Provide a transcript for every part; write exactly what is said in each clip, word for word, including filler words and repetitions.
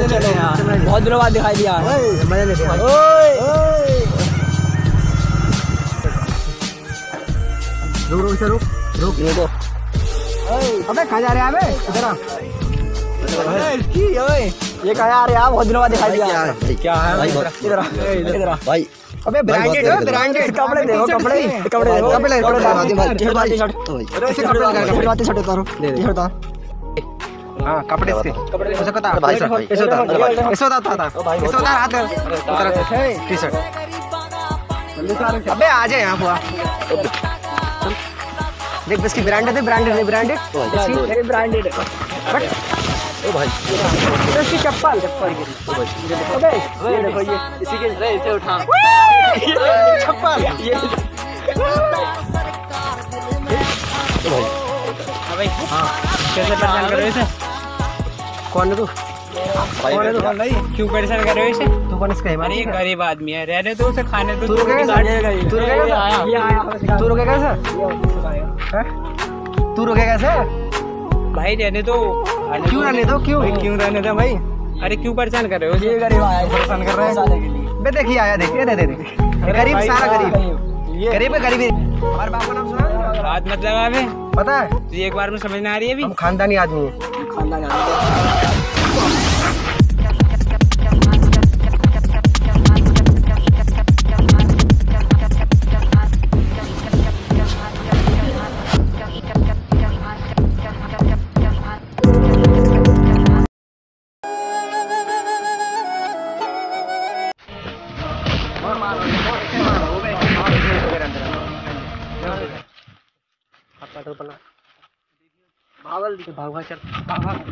बहुत दिनों बाद दिखाई दिया। मजा लेते हैं। रुक रुक रुक रुक रुको। अबे कहाँ जा रहे हैं अबे? इधर आ। ये कहाँ आ रहे हैं? बहुत दिनों बाद दिखाई दिया। क्या है भाई? इधर आ, इधर आ भाई अबे ब्रांडेड है, ब्रांडेड कपड़े देखो, कपड़े कपड़े देखो, कपड़े कपड़े भाई टी-शर्ट ऐसे कपड़े लगा के बातें टी-शर्ट उतारो, टी-शर्ट उतार। हां कपड़े इसके ऐसे कता भाई ऐसे होता ऐसे होता था ऐसे होता हाथ उतार टी-शर्ट। अबे आ जा यहां हुआ देख इसकी ब्रांडेड है, ब्रांडेड है, ब्रांडेड इसकी ब्रांडेड है। बट ओ भाई इसकी चप्पल चप्पल अबे ये देखो ये इसी के रे इसे उठा चप्पल ये भाई हां कैसे परेशान कर रहे हो इसे? कौन है तू? कौन है तू? नहीं क्यों परेशान कर रहे हो इसे? तू कौन इसका है? अरे ये गरीब आदमी है, रहने दो उसे, खाने दो। तू रुकेगा कैसे? तू रुकेगा कैसे? ये आया तू रुकेगा कैसे? हैं? तू रुकेगा कैसे? भाई रहने दो। क्यों रहने दो? क्यों क्यों रहने दो भाई? अरे क्यों परेशान कर रहे हो? ये गरीब आया परेशान कर रहे हैं। बे देखिए आया देखिए दे दे दे गरीब सारा गरीब गरीब है गरीब। हमारे बाप का नाम सुना? हाथ मत लगा बे, पता है तुझे एक बार में समझ ना आ रही है अभी? हम खानदानी आदमी है। खानदानी आदमी भागल भाग भाग चल भाग भाग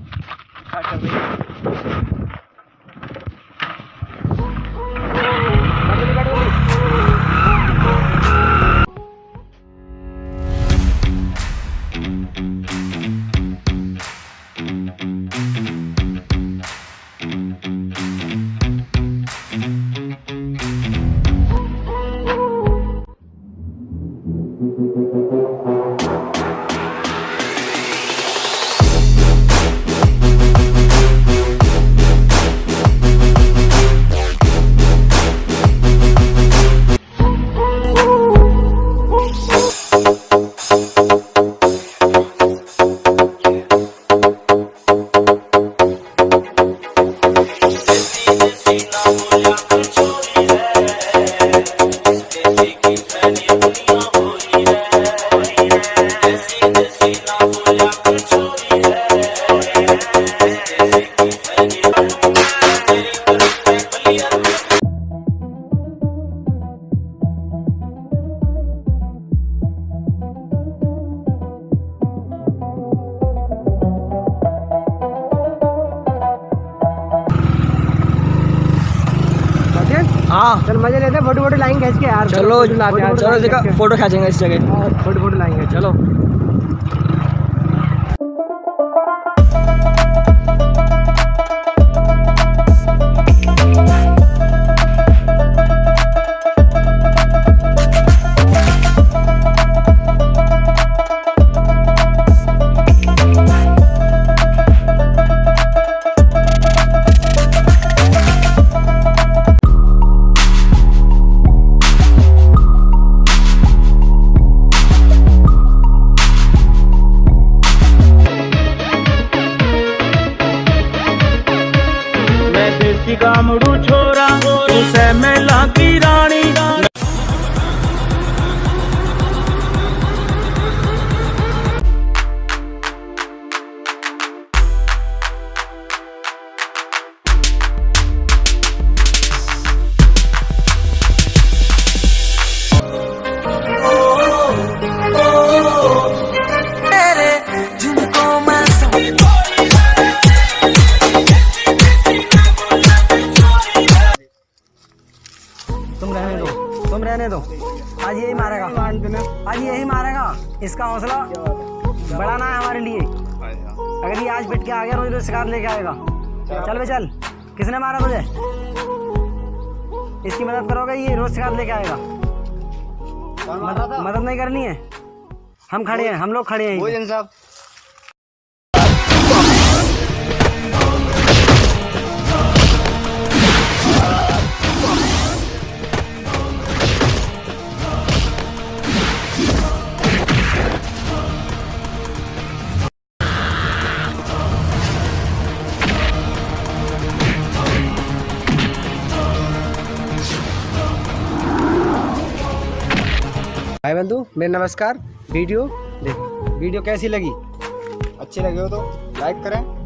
हाँ चल मजे लेते हैं, फोटो फोटो लाएंगे खींच के यार। चलो चलो इसका फोटो खींचेंगे इस जगह, फोटो फोटो लाएंगे चलो। गामड़ू छोरा उसे मेला की रानी। तुम रहने दो, तुम रहने दो। आज यही मारेगा, आज यही मारेगा। इसका हौसला बढ़ाना है हमारे लिए। अगर ये आज पिट के आ गया रोज रोज शिकार लेके आएगा। चल बे चल, किसने मारा तुझे? इसकी मदद करोगे, ये रोज शिकार लेके आएगा। मदद, मदद नहीं करनी है, हम खड़े हैं, हम लोग खड़े हैं। भाई बंधु मेरे नमस्कार। वीडियो देखो, वीडियो कैसी लगी? अच्छी लगी हो तो लाइक करें,